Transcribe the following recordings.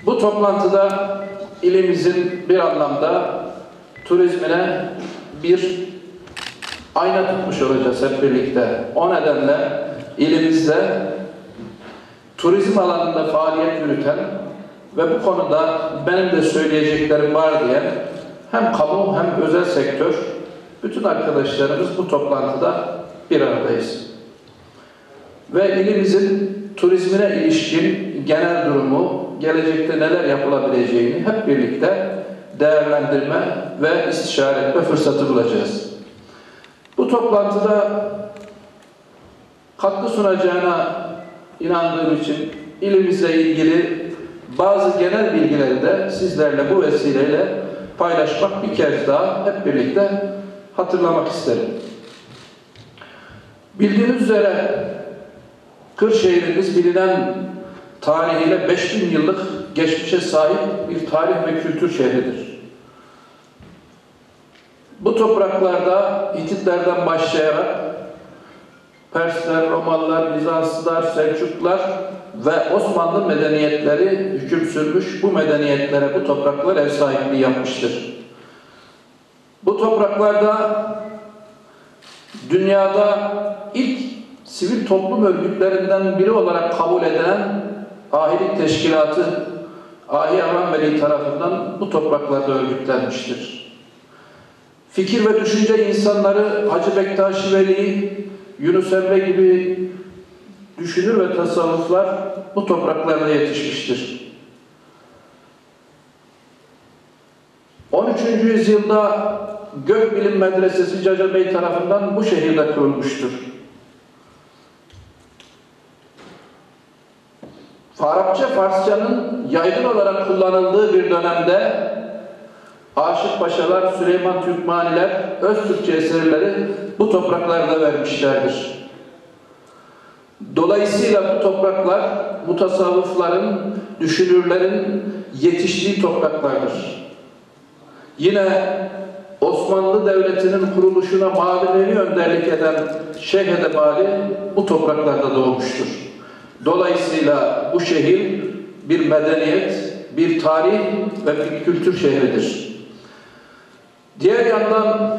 Bu toplantıda ilimizin bir anlamda turizmine bir ayna tutmuş olacağız hep birlikte. O nedenle ilimizde turizm alanında faaliyet yürüten ve bu konuda benim de söyleyeceklerim var diye hem kamu hem özel sektör bütün arkadaşlarımız bu toplantıda bir aradayız. Ve ilimizin turizmine ilişkin genel durumu, gelecekte neler yapılabileceğini hep birlikte değerlendirme ve istişare etme fırsatı bulacağız. Bu toplantıda katkı sunacağına inandığım için ilimizle ilgili bazı genel bilgileri de sizlerle bu vesileyle paylaşmak bir kez daha hep birlikte hatırlamak isterim. Bildiğiniz üzere Kırşehir'imiz bilinen tarihiyle 5000 yıllık geçmişe sahip bir tarih ve kültür şehridir. Bu topraklarda Hititlerden başlayarak Persler, Romalılar, Bizanslılar, Selçuklular ve Osmanlı medeniyetleri hüküm sürmüş, bu medeniyetlere bu topraklar ev sahipliği yapmıştır. Bu topraklarda dünyada ilk sivil toplum örgütlerinden biri olarak kabul edilen Ahilik Teşkilatı Ahi Avram Veli tarafından bu topraklarda örgütlenmiştir. Fikir ve düşünce insanları Hacı Bektaş Veli, Yunus Emre gibi düşünür ve tasavvuflar bu topraklarda yetişmiştir. 13. yüzyılda Gökbilim Medresesi Caca Bey tarafından bu şehirde kurulmuştur. Arapça, Farsçanın yaygın olarak kullanıldığı bir dönemde Aşık Paşalar, Süleyman Türkmaniler, Öztürkçe eserleri bu topraklarda vermişlerdir. Dolayısıyla bu topraklar mutasavvıfların, düşünürlerin yetiştiği topraklardır. Yine Osmanlı Devleti'nin kuruluşuna manevi önderlik eden Şeyh Edebali bu topraklarda doğmuştur. Dolayısıyla bu şehir bir medeniyet, bir tarih ve bir kültür şehridir. Diğer yandan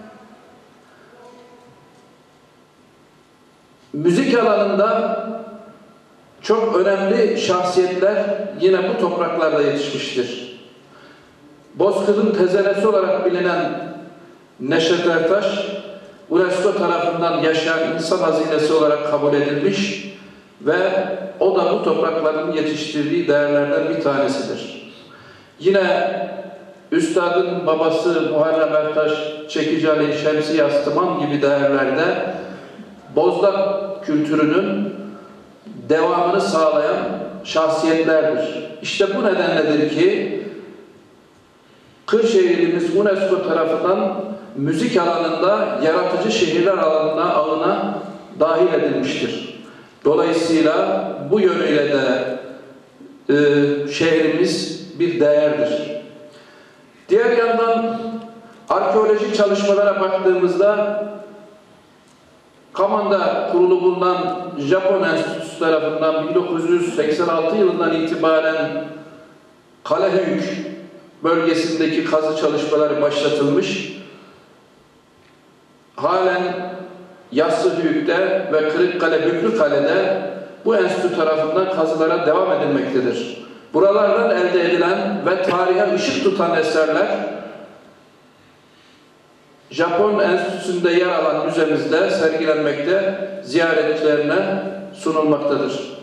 müzik alanında çok önemli şahsiyetler yine bu topraklarda yetişmiştir. Bozkır'ın tezenesi olarak bilinen Neşet Ertaş, UNESCO tarafından yaşayan insan hazinesi olarak kabul edilmiş ve o da bu toprakların yetiştirdiği değerlerden bir tanesidir. Yine Üstad'ın babası Muharrem Ertaş, Çekici Ali, Şemsi Yastıman gibi değerlerde Bozdak kültürünün devamını sağlayan şahsiyetlerdir. İşte bu nedenledir ki Kırşehir'imiz UNESCO tarafından müzik alanında yaratıcı şehirler ağına dahil edilmiştir. Dolayısıyla bu yönüyle de şehrimiz bir değerdir. Diğer yandan arkeolojik çalışmalara baktığımızda Kaman'da kurulu bulunan Japon Enstitüsü tarafından 1986 yılından itibaren Kalehöyük bölgesindeki kazı çalışmaları başlatılmış. Halen Yassıhöyük'te ve Kırıkkale, Büklükale'de bu enstitü tarafından kazılara devam edilmektedir. Buralardan elde edilen ve tarihe ışık tutan eserler Japon Enstitüsü'nde yer alan müzemizde sergilenmekte, ziyaretçilerine sunulmaktadır.